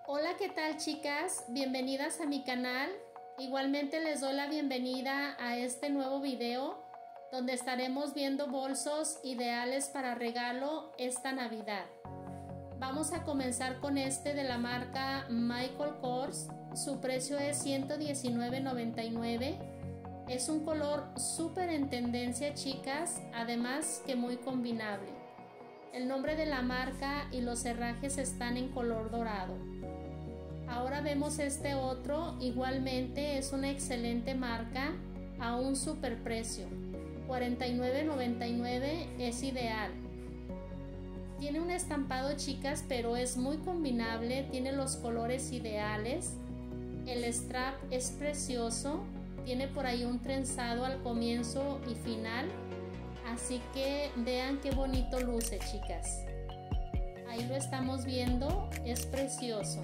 Hola, ¿qué tal, chicas? Bienvenidas a mi canal. Igualmente les doy la bienvenida a este nuevo video donde estaremos viendo bolsos ideales para regalo esta Navidad. Vamos a comenzar con este de la marca Michael Kors. Su precio es $119.99. Es un color súper en tendencia, chicas, además que muy combinable. El nombre de la marca y los herrajes están en color dorado. Ahora vemos este otro, igualmente es una excelente marca a un super precio. $49.99 es ideal. Tiene un estampado, chicas, pero es muy combinable, tiene los colores ideales. El strap es precioso, tiene por ahí un trenzado al comienzo y final. Así que vean qué bonito luce, chicas. Ahí lo estamos viendo, es precioso.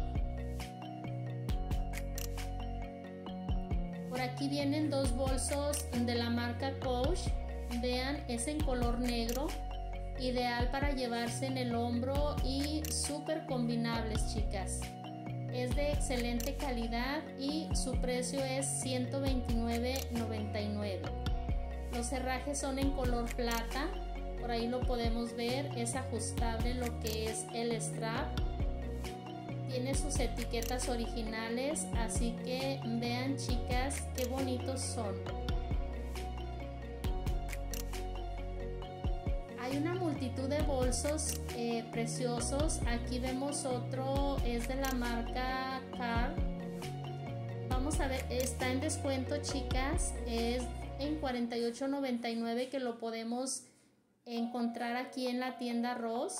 Por aquí vienen dos bolsos de la marca Coach. Vean, es en color negro, ideal para llevarse en el hombro y súper combinables, chicas. Es de excelente calidad y su precio es $129.99. Los herrajes son en color plata, por ahí lo podemos ver, es ajustable lo que es el strap. Tiene sus etiquetas originales, así que vean, chicas, qué bonitos son. Hay una multitud de bolsos preciosos. Aquí vemos otro, es de la marca Car. Vamos a ver, está en descuento, chicas, es en $48.99 que lo podemos encontrar aquí en la tienda Ross.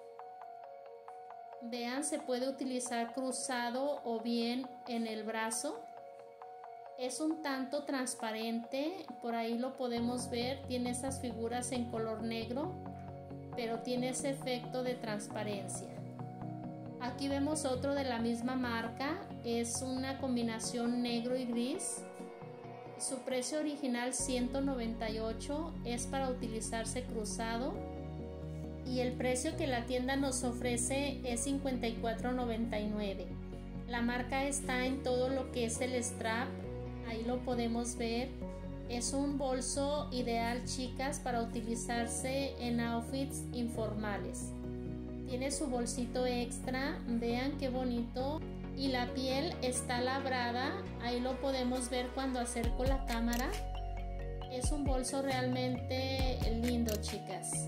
Vean, se puede utilizar cruzado o bien en el brazo. Es un tanto transparente, por ahí lo podemos ver, tiene esas figuras en color negro, pero tiene ese efecto de transparencia. Aquí vemos otro de la misma marca, es una combinación negro y gris. Su precio original $198, es para utilizarse cruzado. Y el precio que la tienda nos ofrece es $54.99. La marca está en todo lo que es el strap, ahí lo podemos ver. Es un bolso ideal, chicas, para utilizarse en outfits informales. Tiene su bolsito extra, vean qué bonito. Y la piel está labrada, ahí lo podemos ver cuando acerco la cámara. Es un bolso realmente lindo, chicas.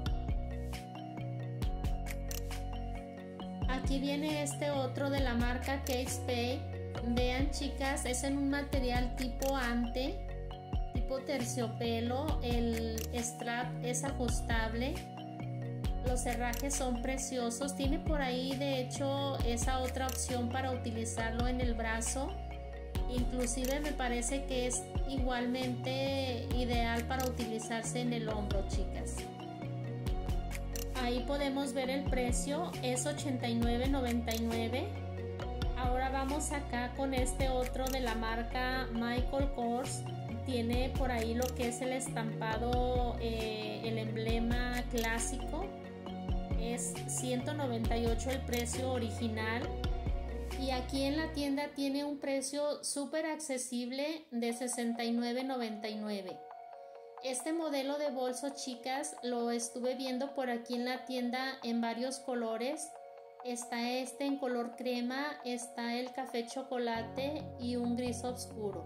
Aquí viene este otro de la marca Kate Spade. Vean, chicas, es en un material tipo ante, tipo terciopelo. El strap es ajustable. Los herrajes son preciosos. Tiene por ahí, de hecho, esa otra opción para utilizarlo en el brazo. Inclusive me parece que es igualmente ideal para utilizarse en el hombro, chicas. Ahí podemos ver el precio, es $89.99. Ahora vamos acá con este otro de la marca Michael Kors. Tiene por ahí lo que es el estampado, el emblema clásico. Es $198 el precio original. Y aquí en la tienda tiene un precio súper accesible de $69.99. Este modelo de bolso, chicas, lo estuve viendo por aquí en la tienda en varios colores. Está este en color crema, está el café chocolate y un gris oscuro.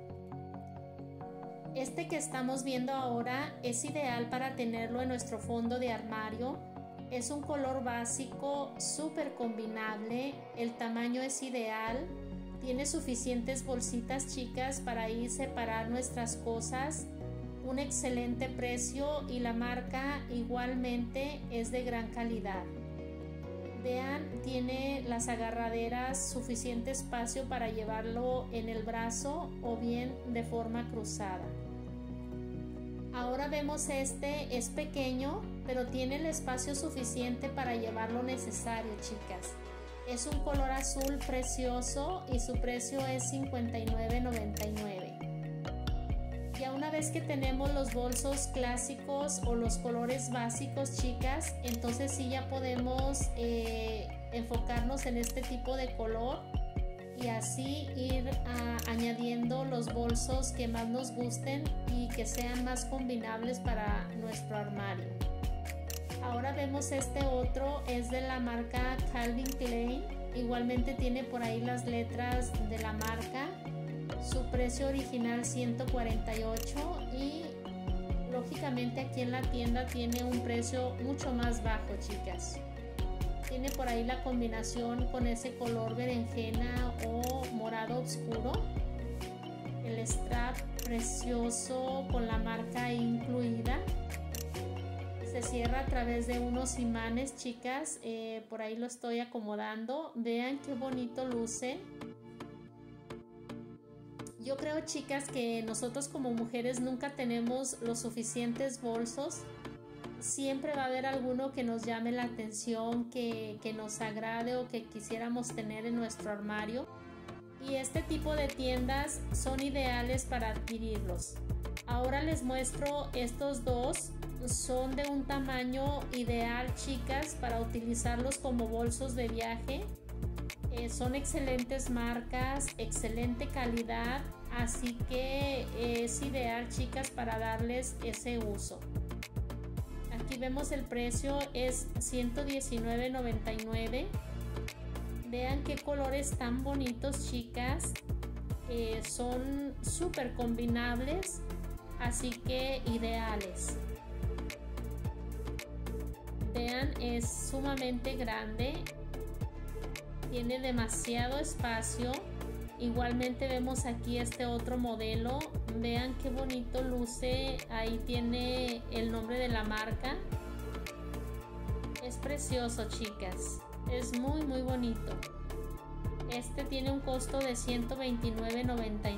Este que estamos viendo ahora es ideal para tenerlo en nuestro fondo de armario. Es un color básico, súper combinable, el tamaño es ideal. Tiene suficientes bolsitas, chicas, para ahí separar nuestras cosas. Un excelente precio y la marca igualmente es de gran calidad. Vean, tiene las agarraderas, suficiente espacio para llevarlo en el brazo o bien de forma cruzada. Ahora vemos este, es pequeño, pero tiene el espacio suficiente para llevar lo necesario, chicas. Es un color azul precioso y su precio es $59.99. Ya una vez que tenemos los bolsos clásicos o los colores básicos, chicas, entonces sí ya podemos enfocarnos en este tipo de color y así ir añadiendo los bolsos que más nos gusten y que sean más combinables para nuestro armario. Ahora vemos este otro, es de la marca Calvin Klein, igualmente tiene por ahí las letras de la marca, su precio original 148 y lógicamente aquí en la tienda tiene un precio mucho más bajo, chicas. Tiene por ahí la combinación con ese color berenjena o morado oscuro. El strap precioso con la marca incluida. Se cierra a través de unos imanes, chicas. Por ahí lo estoy acomodando. Vean qué bonito luce. Yo creo, chicas, que nosotros como mujeres nunca tenemos los suficientes bolsos. Siempre va a haber alguno que nos llame la atención, que nos agrade o que quisiéramos tener en nuestro armario. Y este tipo de tiendas son ideales para adquirirlos. Ahora les muestro estos dos. Son de un tamaño ideal, chicas, para utilizarlos como bolsos de viaje. Son excelentes marcas, excelente calidad, así que es ideal, chicas, para darles ese uso. Aquí vemos el precio, es $119.99. Vean qué colores tan bonitos, chicas. Son súper combinables, así que ideales. Vean, es sumamente grande. Tiene demasiado espacio. Igualmente vemos aquí este otro modelo. Vean qué bonito luce. Ahí tiene el nombre de la marca. Es precioso, chicas. Es muy muy bonito. Este tiene un costo de $129.99.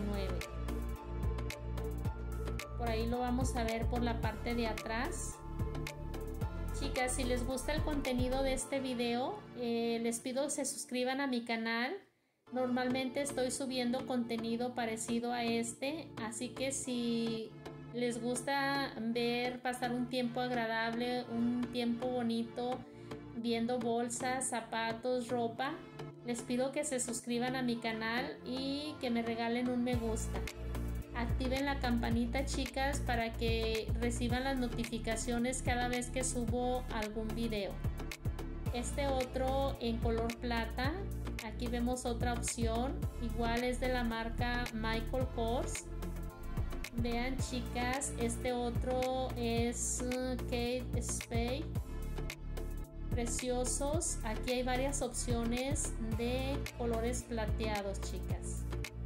Por ahí lo vamos a ver por la parte de atrás. Chicas, si les gusta el contenido de este video, les pido que se suscriban a mi canal. Normalmente estoy subiendo contenido parecido a este, así que si les gusta pasar un tiempo agradable, un tiempo bonito, viendo bolsas, zapatos, ropa, les pido que se suscriban a mi canal y que me regalen un me gusta. Activen la campanita, chicas, para que reciban las notificaciones cada vez que subo algún video. Este otro en color plata. Aquí vemos otra opción, igual es de la marca Michael Kors. Vean, chicas, este otro es Kate Spade. Preciosos. Aquí hay varias opciones de colores plateados, chicas.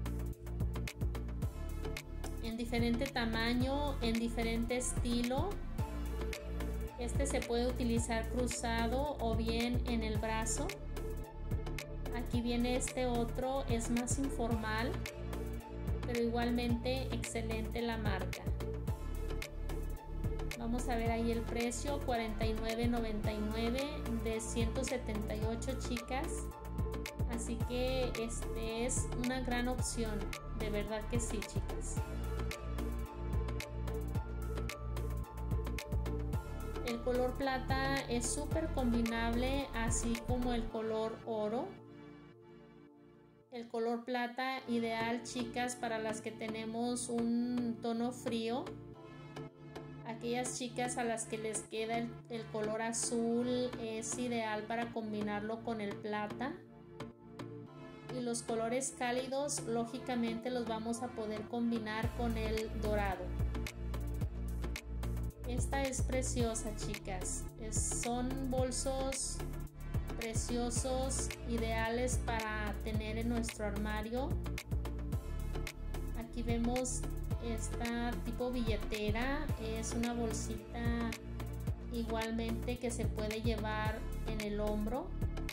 En diferente tamaño, en diferente estilo. Este se puede utilizar cruzado o bien en el brazo. Aquí viene este otro, es más informal, pero igualmente excelente la marca. Vamos a ver ahí el precio, $49.99 de 178, chicas. Así que este es una gran opción, de verdad que sí, chicas. El color plata es súper combinable, así como el color oro. El color plata ideal, chicas, para las que tenemos un tono frío. Aquellas chicas a las que les queda el color azul es ideal para combinarlo con el plata. Y los colores cálidos, lógicamente, los vamos a poder combinar con el dorado. Esta es preciosa, chicas. Son bolsos preciosos, ideales para tener en nuestro armario. Aquí vemos esta tipo billetera, es una bolsita igualmente que se puede llevar en el hombro.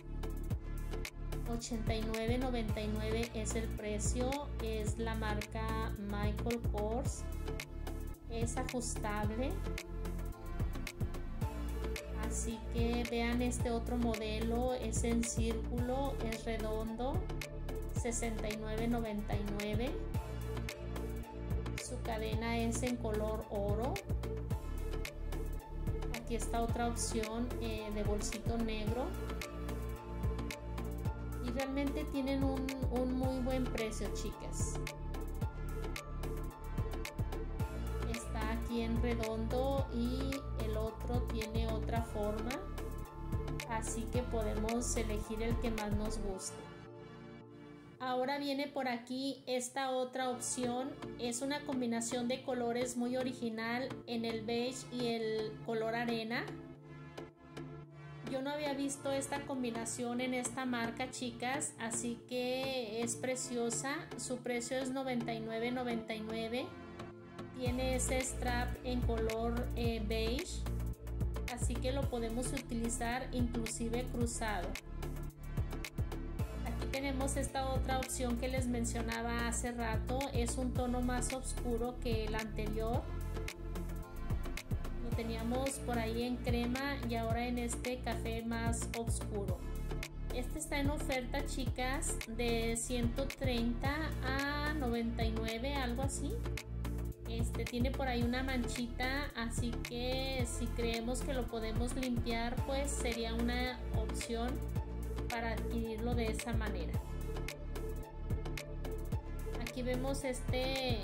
$89.99 es el precio, es la marca Michael Kors, es ajustable. Así que vean este otro modelo, es en círculo, es redondo, $69.99. Su cadena es en color oro. Aquí está otra opción de bolsito negro. realmente tienen un muy buen precio, chicas. Está aquí en redondo y el otro tiene otra forma, así que podemos elegir el que más nos guste. Ahora viene por aquí esta otra opción. Es una combinación de colores muy original en el beige y el color arena. Yo no había visto esta combinación en esta marca, chicas, así que es preciosa. Su precio es $99.99. Tiene ese strap en color beige, así que lo podemos utilizar inclusive cruzado. Aquí tenemos esta otra opción que les mencionaba hace rato. Es un tono más oscuro que el anterior. Lo teníamos por ahí en crema y ahora en este café más oscuro. Este está en oferta, chicas, de 130 a 99, algo así. Tiene por ahí una manchita, así que si creemos que lo podemos limpiar, pues sería una opción para adquirirlo de esa manera. Aquí vemos este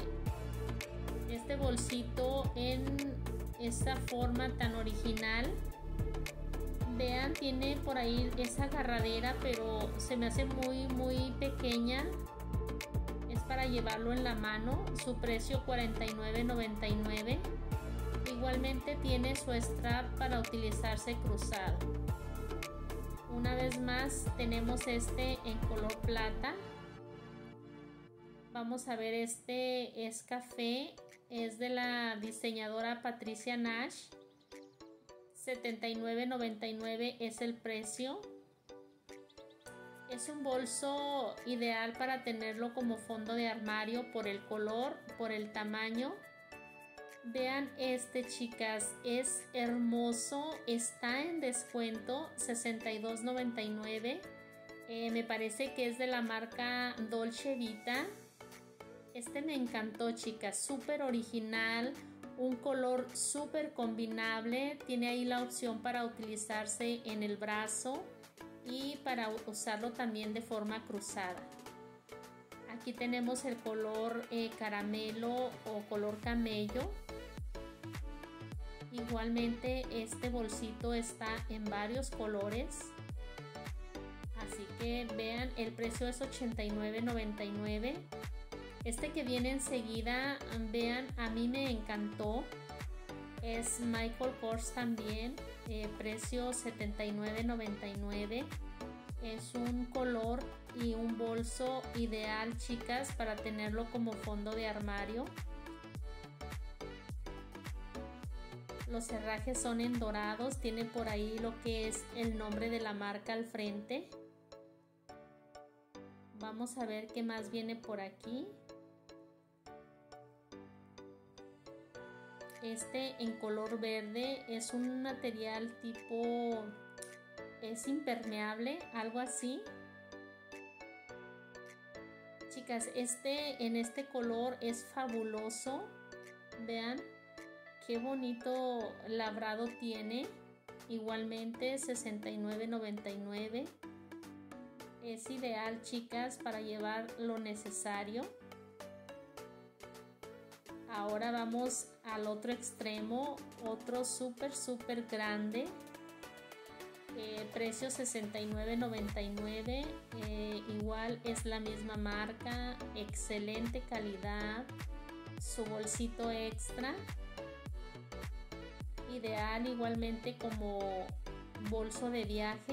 bolsito en esta forma tan original. Vean, tiene por ahí esa agarradera, pero se me hace muy pequeña. Es para llevarlo en la mano. Su precio $49.99. Igualmente tiene su strap para utilizarse cruzado. Una vez más tenemos este en color plata. Vamos a ver, este es café, es de la diseñadora Patricia Nash. $79.99 es el precio. Es un bolso ideal para tenerlo como fondo de armario por el color, por el tamaño. Vean chicas, es hermoso, está en descuento, $62.99. Me parece que es de la marca Dolce Vita. Me encantó, chicas, súper original, un color súper combinable. Tiene ahí la opción para utilizarse en el brazo y para usarlo también de forma cruzada. Aquí tenemos el color caramelo o color camello. Igualmente este bolsito está en varios colores, así que vean, el precio es $89.99. Que viene enseguida, vean, a mí me encantó. Es Michael Kors también, precio $79.99. Es un color y un bolso ideal, chicas, para tenerlo como fondo de armario. Los herrajes son en dorados, tiene por ahí lo que es el nombre de la marca al frente. Vamos a ver qué más viene por aquí. En color verde es un material tipo, es impermeable, algo así. Chicas, en este color es fabuloso. Vean qué bonito labrado tiene. Igualmente $69.99. Es ideal, chicas, para llevar lo necesario. Ahora vamos al otro extremo, otro súper grande. Precio $69.99. Igual es la misma marca, excelente calidad. Su bolsito extra, ideal igualmente como bolso de viaje.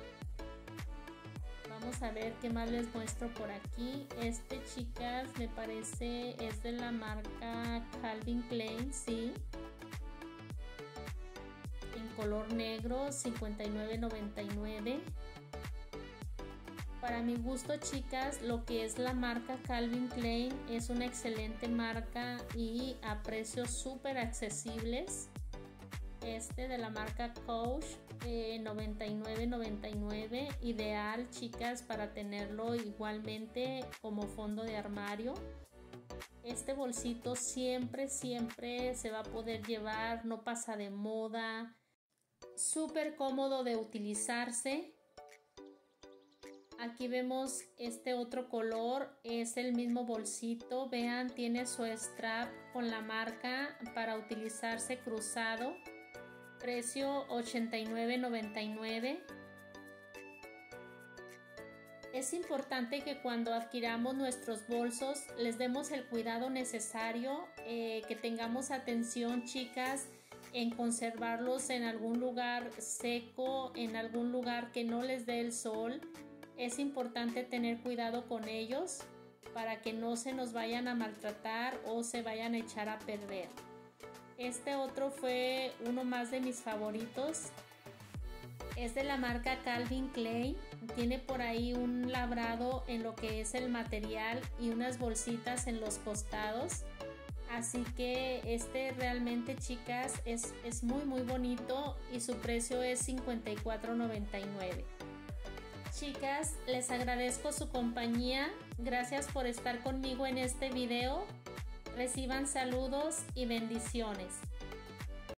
Vamos a ver qué más les muestro por aquí. Chicas, me parece es de la marca Calvin Klein, sí, en color negro, $59.99. Para mi gusto, chicas, lo que es la marca Calvin Klein es una excelente marca y a precios súper accesibles. De la marca Coach, $99.99, ideal, chicas, para tenerlo igualmente como fondo de armario. Bolsito siempre se va a poder llevar, no pasa de moda, súper cómodo de utilizarse. Aquí vemos este otro color, es el mismo bolsito, vean, tiene su strap con la marca para utilizarse cruzado, precio $89.99. Es importante que cuando adquiramos nuestros bolsos les demos el cuidado necesario, que tengamos atención, chicas, en conservarlos en algún lugar seco, en algún lugar que no les dé el sol. Es importante tener cuidado con ellos para que no se nos vayan a maltratar o se vayan a echar a perder. Este otro fue uno más de mis favoritos. Es de la marca Calvin Klein. Tiene por ahí un labrado en lo que es el material y unas bolsitas en los costados. Así que este realmente, chicas, es muy bonito y su precio es $54.99. Chicas, les agradezco su compañía. Gracias por estar conmigo en este video. Reciban saludos y bendiciones.